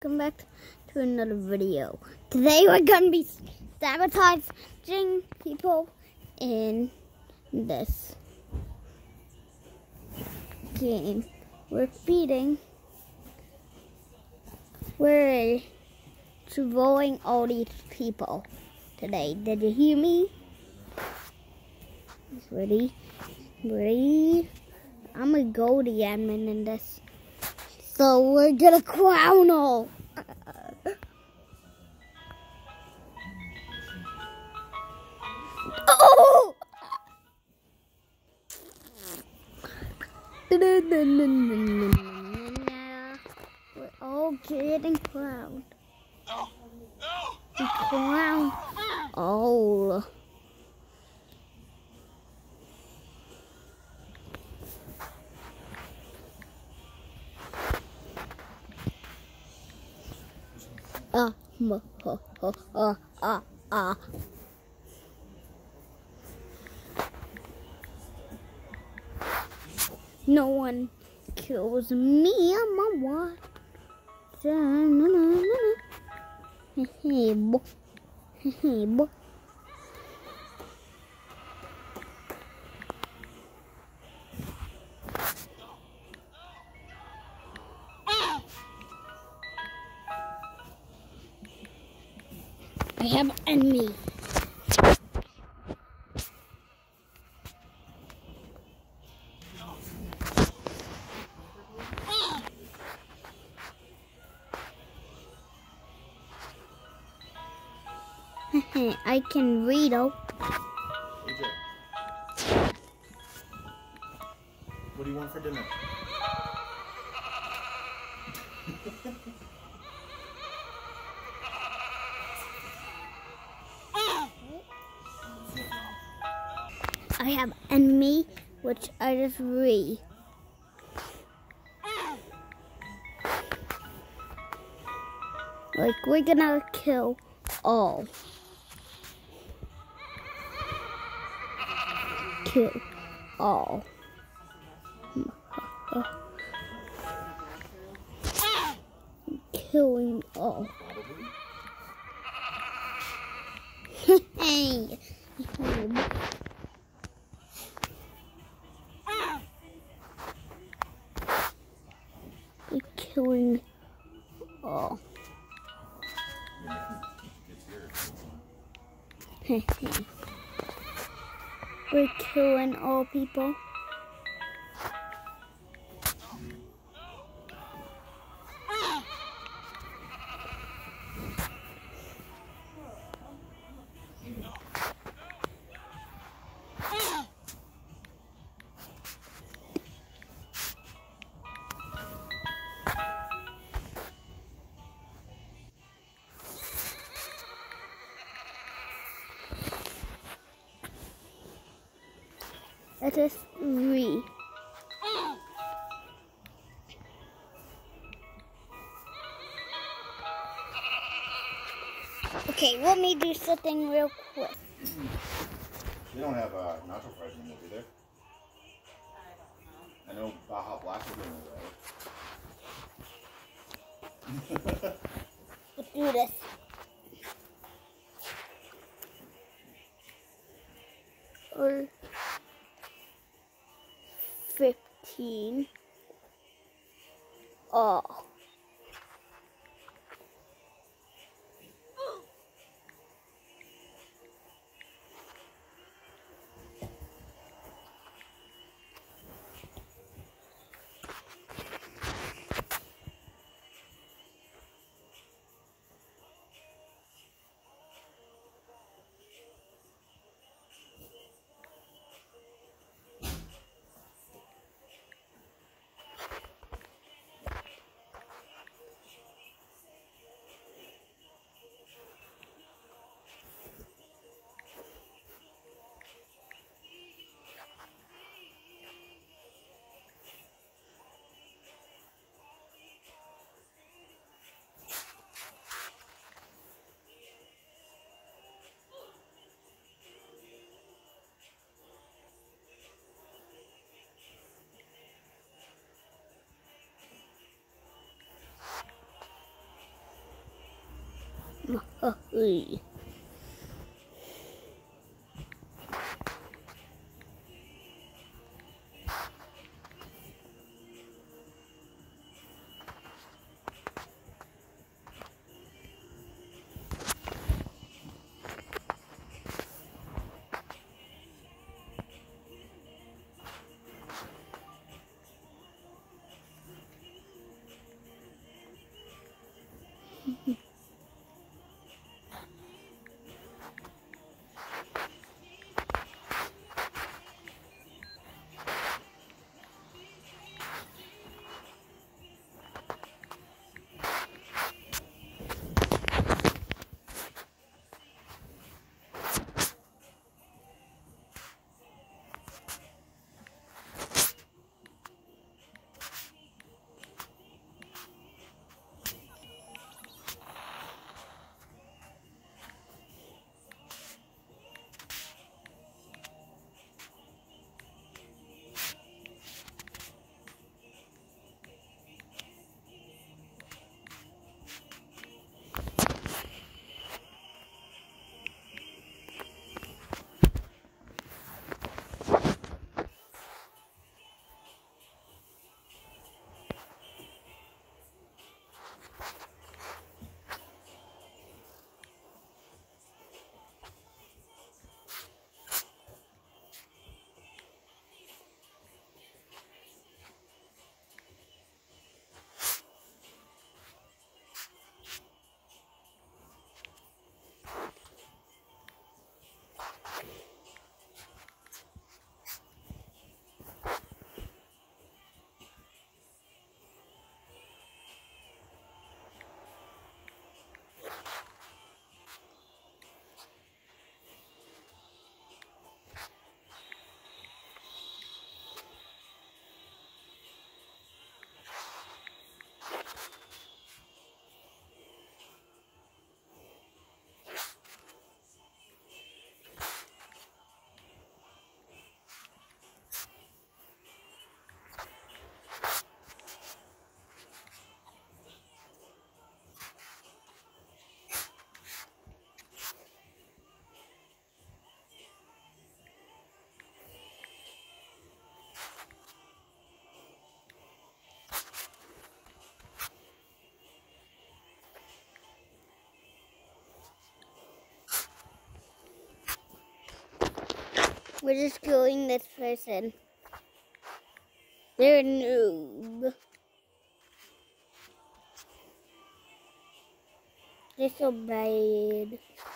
welcome back to another video. Today we're gonna be sabotaging people in this game. We're throwing all these people today. Did you hear me? Ready? I'm gonna go the admin in this. So we're gonna crown all. Oh! We're all getting crowned. We crown all. No one kills me. I'm a one. Hey, boy. Hey, boy. I have an enemy. I can read out. AJ, what do you want for dinner? I have enemy, which I just read. Like, we're gonna kill all. Kill all. Killing all. Hey. We're killing all. We're killing all people. Let us read. Okay, let me do something real quick. You don't have nacho fries anymore, do there? I know Baja Blast is doing it, right? Let's do this. Or 15 all. We're just killing this person. They're a noob. They're so bad.